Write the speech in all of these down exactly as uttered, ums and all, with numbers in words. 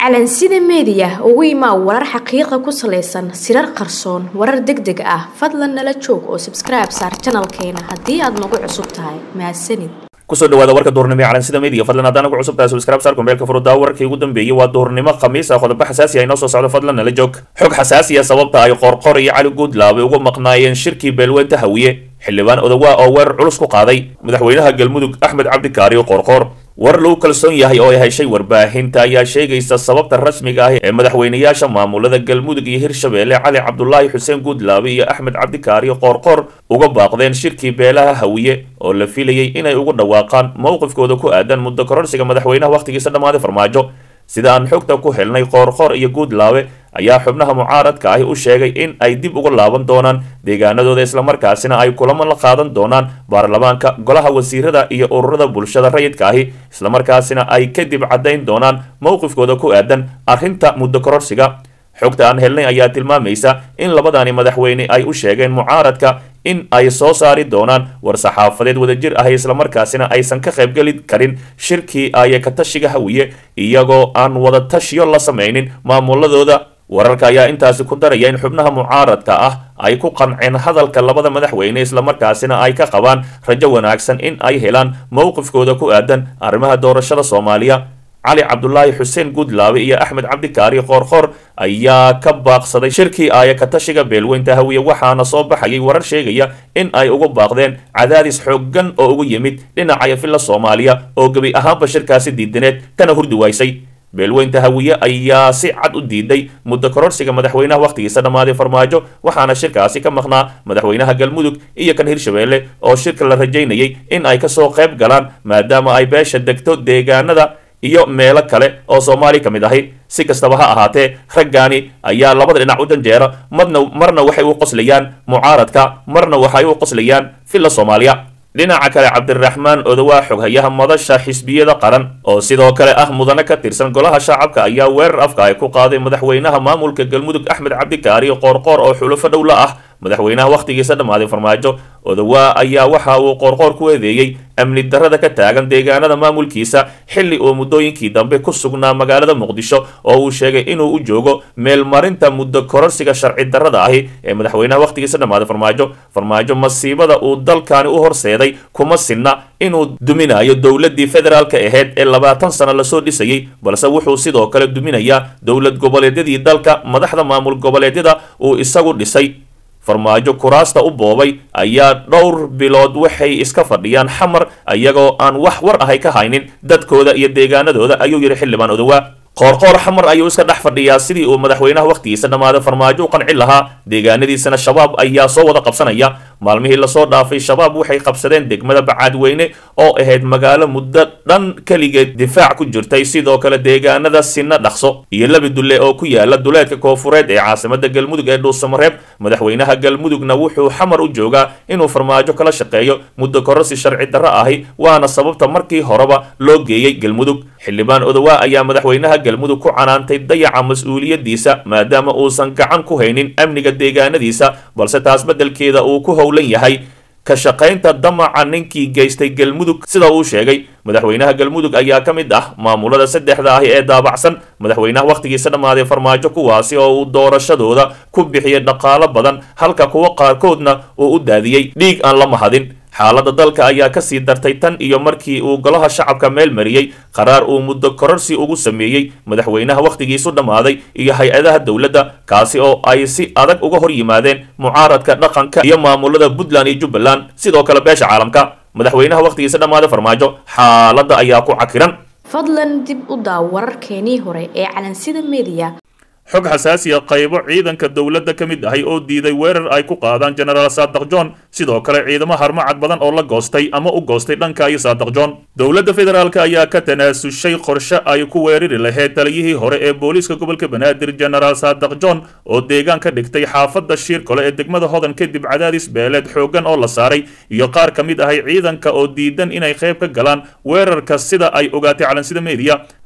calansida media ugu imaa warar xaqiiqo ku saleysan sirar qarsoon warar degdeg ah fadlan nala joog oo subscribe saar channelkeena haddii aad nagu cusub tahay mahadsanid kusoo dhawaada warka duhurnimo ee calansida media fadlan haddaan ugu cusub tahay subscribe saar kumbeelka furudaa warkii ugu dambeeyay waa duhurnimo khamiis ah qodobo xasaasi ah inoo soo socdo fadlan nala joog xog xasaasi ah sababta ay qorqor iyo cali guudlaabe uga maqnaayeen shirkii beelweynta hawiye xildhibaan odawa oo weerar culus ku qaaday madaxweynaha galmudug axmed cabdi kaariyo qorqor war lagu kalsoon yahay oo ay heshay warbaahinta ayaa sheegaysa sababta rasmiga ah ee madaxweynayaasha maamulada galmudug iyo hirshabeelle cali cabdulaahi xuseen guudlaabe iyo axmed cabdi kaariyo qorqor uga baaqdeen shirkii beelaha hawiye oo la filayay inay ugu dhawaaqaan mowqifkooda ku aadan muddo kororsiga madaxweynaha wakhtigiisa dhammaaday farmaajo sida aan xogta ku helnay qorqor iyo guudlaabe ayaa xubnaha mucaaradka ahi u sheegay in ay dib uga laaban doonaan deegaanadooda islamarkaasina ay kulamo la qaadan doonaan baarlamaanka golaha wasiirada iyo ururada bulshada rayidka ahi islamarkaasina ay kadib caddayn doonaan mowqifkooda ku aadan arrinta muddo kororsiga xogta aan helnay ayaa tilmaamaysa in labadani madaxweyne ay u sheegeen mucaaradka in ay soo saari doonaan war-saxaafadeed wadajir ah islamarkaasina aysan ka qaybgeli karin shirkii aya ka tashiga hawiye iyagoo aan wada tashiyo la samaynin maamuladooda wararka ayaa intaasi ku daraya in xubnaha mucaaradka ah ay ku qanceen hadalka labada madaxweyne islamarkaasina ay ka qabaan rajo wanaagsan in ay helaan mowqifkooda ku aadan arrimaha doorashada soomaaliya cali cabdulaahi xuseen guudlaabe iyo axmed cabdi kaari qorqor ayaa ka baaqsaday shirkii aaya ka tashiga beelweynta hawiye waxaana soo baxayay warar sheegaya in ay uga baaqdeen cadaadis xooggan oo ugu yimid dhinacaya filla soomaaliya oo gebi ahaanba shirkaasi diidaneed kana hurdi waysay beelweynta hawiye ayaa si cad u diiday muddo kororsiga madaxweynaha wakhtigiisa dhammaaday farmaajo waxaana shirkaasi ka maqnaa madaxweynaha galmudug iyo kan hirshabeelle oo shirka la rajaynayay in ay kasoo qayb galaan maadaama ay beesha degto deegaanada iyo meelo kale oo soomaali ka mid ahi si kastaba ha ahaatee raggaani ayaa labada dhinac u janjeera madna marna waxay u qoslayaan mucaaradka marna waxay u qoslayaan filla soomaaliya dhinaca kale cabdiraxmaan odawaa xoghayaha madasha xisbiyada qaran oo sidoo kale ah mudane ka tirsan golaha shacabka ayaa weerar afka ay ku qaaday madaxweynaha maamulka galmudug axmed cabdi kaariyo qorqor oo xulufo dhowla ah madaxweynaha wakhtigiisa dhammaaday farmaajo odawaa ayaa waxa uu qorqor ku eedeeyey amni darrada ka taagan deegaanada maamulkiisa xilli uu muddooyinkii dambe ku sugnaa magaalada muqdisho oo uu sheegay inuu u joogo meelmarinta muddo kororsiga sharci darrada ahi ee madaxweynaha wakhtigiisa dhammaaday farmaajo farmaajo masiibada uu dalkani u horseeday kuma sinna inuu duminayo dowladii federaalka ahayd ee labaatan sano lasoo dhisayay balse wuxuu sidoo kale duminayaa dowlad goboleedyadii dalka madaxda maamul goboleedyada uu isagu dhisay farmaajo kuraasta u boobay ayaa dhowr bilood waxay iska fadhiyaan xamar iyagoo aan wax war ahay ka haynin dadkooda iyo deegaanadooda ayuu yidhi xildhibaan odawaa qoorqoor xamar ayuu iska dhex fadhiyaa sidii uu madaxweynaha wakhtigiisa dhammaaday farmaajo u qancin lahaa deegaanadiisana shabaab ayaa soo wada qabsanaya maalmihii lasoo dhaafay shabaab waxay qabsadeen degmada bacaadweyne oo ahayd magaalo muddo dhan keligeed difaac ku jirtay sidoo kale deegaanada sinna dhaqso iyo labi dulle oo ku yaala duleedka koofureed ee caasimada galmudug ee dhuusamareeb madaxweynaha galmudugna wuxuu xamar u joogaa inuu farmaajo kala shaqeeyo muddo kororsi sharci darro ahi waana sababta markii horeba loo geeyey galmudug xildhibaan odawaa ayaa madaxweynaha galmudug ku canaantay dayaca mas-uuliyadiisa maadaama uusan gacan ku haynin amniga deegaanadiisa balse taas beddelkeeda uu ku howlan yahay ka shaqaynta damaca ninkii geystay galmudug sida uu sheegay madaxweynaha galmudug ayaa ka mid ah maamulada saddexda ahi ee daabacsan madaxweynaha wakhtigiisa dhammaaday farmaajo kuwaasi oo uu doorashadooda ku bixiyay dhaqaalo badan halka kuwa qaarkoodna uu u daadiyey dhiig aan la mahadin xaaladda dalka ayaa kasii dartay tan iyo markii uu golaha shacabka meel mariyey qaraar uu muddo kororsi ugu sameeyey madaxweynaha wakhtigiisu dhammaaday iyo hay-adaha dowladda kaasi oo ay si adag uga hor yimaadeen mucaaradka dhaqanka iyo maamulada puntland iyo jubbaland sidoo kale beesha caalamka madaxweynaha wakhtigiisa dhammaaday farmaajo xaaladda ayaa ku cakiran fadlan dib u daaw wararkeenii hore ee calansida media xog xasaasi ah qaybo ciidanka dowladda ka mid ahay oo diiday weerar ay ku qaadaan genaraal saadaq john sidoo kale ciidamo harmacad badan oo la goostay ama u goostay dhanka iyo saadaq john dowladda federaalka ayaa ka tanaasushay qorshe ay ku weerari lahayd taliyihii hore ee booliiska gobolka banaadir genaraal saadaq john oo deegaan ka dhigtay xaafadda shiirkole ee degmada hodan kadib cadaadis beeleed xooggan oo la saaray iyo qaar ka mid ahay ciidanka oo diidan inay qayb ka galaan weerarka sida ay ogaatay calansida media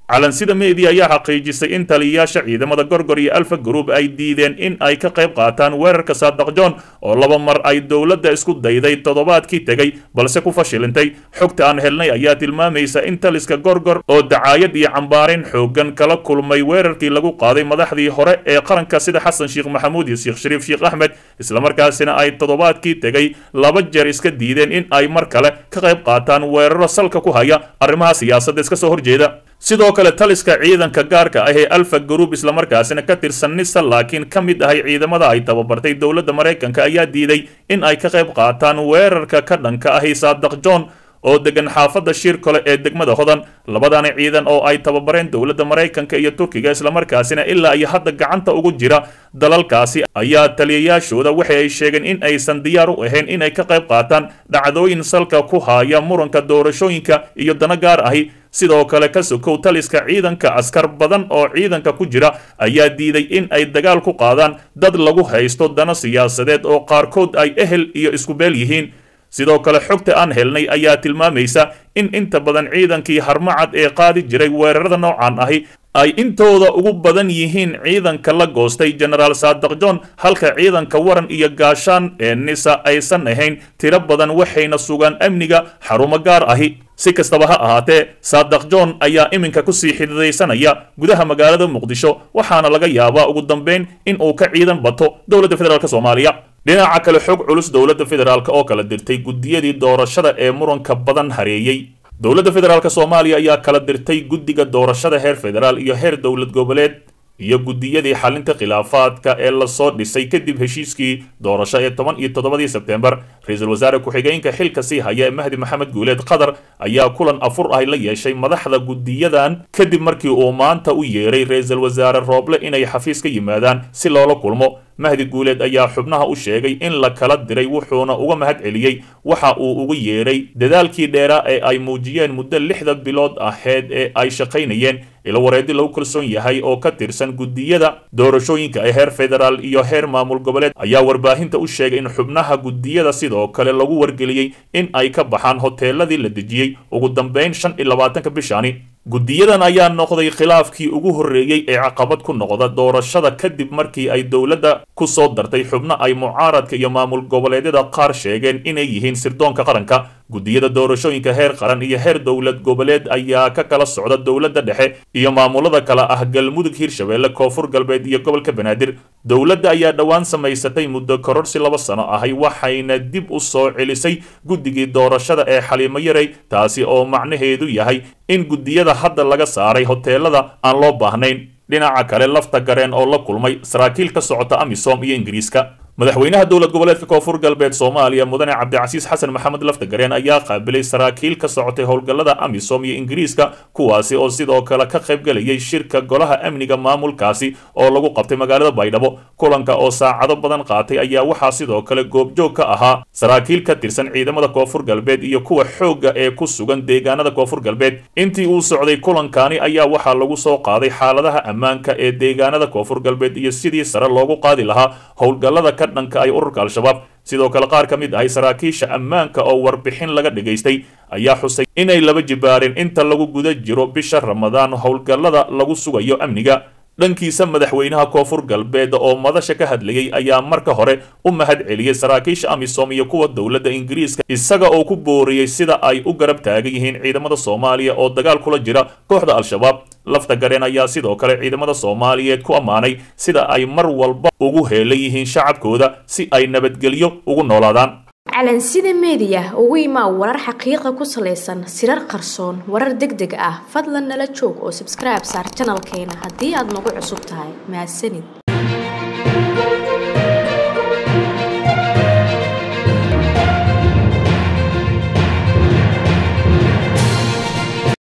calansida media ayaa xaqiijisay in taliyayaasha ciidamada gorgor iyo alfa group ay diideen in ay ka qayb qaataan weerarka saadaq john oo laba mar ay dowladda isku dayday toddobaadkii tegay balse ku fashilintay xogta aan helnay ayaa tilmaamaysa in taliska gorgor oo dacaayad iyo cambaarin xoogan kala kulmay weerarkii lagu qaaday madaxdii hore ee qaranka sida xasan sheekh maxamuud iyo sheekh shariif sheekh axmed islamarkaasina ay toddobaadkii tegay laba jeer iska diideen in ay mar kale ka qayb qaataan weeraro salka ku haya arrimaha siyaasadda iska soo horjeeda sidoo kale taliska ciidanka gaarka ah ee alfa group islamarkaasina ka tirsan nisa laakiin ka mid ahay ciidamada ay tababartay dowladda maraykanka ayaa diiday in ay ka qayb qaataan weerarka ka dhanka ahi saadaq john oo degan xaafadda shirkole ee degmada hodan labadani ciidan oo ay tababareen dowladda maraykanka iyo turkiga islamarkaasina ilaa iyo hadda gacanta ugu jira dalalkaasi ayaa taliyayaashooda waxa ay sheegeen in aysan diyaar u ahayn inay ka qayb qaataan dhacdooyin salka ku haya muranka doorashooyinka iyo dana gaar ahi sidoo kale ka sokow taliska ciidanka askar badan oo ciidanka ku jira ayaa diiday in ay dagaal ku qaadaan dad lagu haysto dano siyaasadeed oo qaarkood ay ehel iyo isku beel yihiin sidoo kale xogta aan helnay ayaa tilmaamaysa in inta badan ciidankii harmacad ee qaadi jiray weerarada noocan ahi ay intooda ugu badan yihiin ciidanka la goostay genaraal saadaq john halka ciidanka waran iyo gaashaan ee nisa aysan ahayn tiro badan waxayna sugaan amniga xarumo gaar ahi si kastaba ha ahaatee saadaq john ayaa iminka kusii xididaysanaya gudaha magaalada muqdisho waxaana laga yaabaa ugu dambeyn in uu ka ciidan bato dowladda federaalk soomaaliya dhinaca kale xog culus dowladda federaalk oo kala dirtay gudiyadii doorashada ee muranka badan hareeyey dowladda federaalk soomaaliya ayaa kala dirtay guddiga doorashada heer federaal iyo heer dowlad goboleed iyo gudiyadii xalinta khilaafaadka ee lasoo dhisay kadib heshiiskii doorasho ee toban iyo toddobadii sebtembar ra-iisul wasaare ku-xigeenka xilka sii haya ee mahdi maxamed guuleed qatar ayaa kulan afur ah la yeeshay madaxda gudiyadan kadib markii uu maanta u yeeray ra-iisul wasaare rooble inay xafiis ka yimaadaan si loola kulmo mahdi guuleed ayaa xubnaha u sheegay in la kala diray wuxuuna uga mahad celiyey waxa uu ugu yeeray dadaalkii dheeraa ee ay muujiyeen muddo lixda bilood aheyd ee ay shaqaynayeen ilo wareedi lagu kalsoon yahay oo ka tirsan gudiyada doorashooyinka ee heer federaal iyo heer maamul goboleed ayaa warbaahinta u sheegay in xubnaha gudiyada sidoo kale lagu wargeliyey in ay ka baxaan hoteeladii la dejiyey ugu dambeyn shan iyo labaatanka bishaani gudiyadan ayaa noqday khilaafkii ugu horreeyey ee caqabad ku noqda doorashada kadib markii ay dowladda ku soo dartay xubno ay mucaaradka iyo maamul goboleedyada qaar sheegeen inay yihiin sirdoonka qaranka gudiyada doorashooyinka heer qaran iyo heer dowlad goboleed ayaa ka kala socda dowladda dhexe iyo maamulada kale ah galmudug hirshabeelle koonfur galbeed iyo gobolka banaadir dowladda ayaa dhowaan samaysatay muddo kororsi laba sano ahay waxayna dib u soo celisay guddigii doorashada ee xaliimo yarey taasi oo macnaheedu yahay in gudiyada hadda laga saaray hoteelada aan loo baahnayn dhinaca kale lafta gareen oo la kulmay saraakiil ka socota amisom iyo ingiriiska madaxweynaha dowlad goboleedka koonfur galbeed soomaaliya mudane cabdicasiis xasan maxamed lafta gareen ayaa qaabilay saraakiil ka socotay howlgallada amisom iyo ingiriiska kuwaasi oo sidoo kale ka qaybgalayay shirka golaha amniga maamulkaasi oo lagu qabtay magaalada baydhabo kulanka oo saacado badan qaatay ayaa waxaa sidoo kale goobjoog ka ahaa saraakiil ka tirsan ciidamada koonfur galbeed iyo kuwa xoogga ee ku sugan deegaanada koonfur galbeed intii uu socday kulankani ayaa waxaa lagu soo qaaday xaaladaha ammaanka ee deegaanada koonfur galbeed iyo sidii sare loogu qaadi lahaa howlgallada dhanka ay ururka al-shabaab sidoo kale qaar ka mid ahay saraakiisha ammaanka oo warbixin laga dhigaystay ayaa xusay inay laba jibaareen inta lagu guda jiro bisha ramadaan howlgallada lagu sugayo amniga dhankiisa madaxweynaha koonfur galbeed oo madasha ka hadlayay ayaa marka hore u mahad celiyey saraakiisha amisom iyo kuwa dowladda ingiriiska isaga oo ku booriyey sida ay u garab taagan yihiin ciidamada soomaaliya oo dagaal kula jira kooxda al-shabaab lafta gareen ayaa sidoo kale ciidamada soomaaliyeed ku ammaanay sida ay mar walba ugu heelan yihiin shacabkooda si ay nabadgelyo ugu noolaadaan calansida media ugu imaa warar xaqiiqa ku salaysan sirar qarsoon warar degdeg ah fadlan nala joog oo subscribe saar channelkeena haddii aad nagu cusub tahay mahadsanid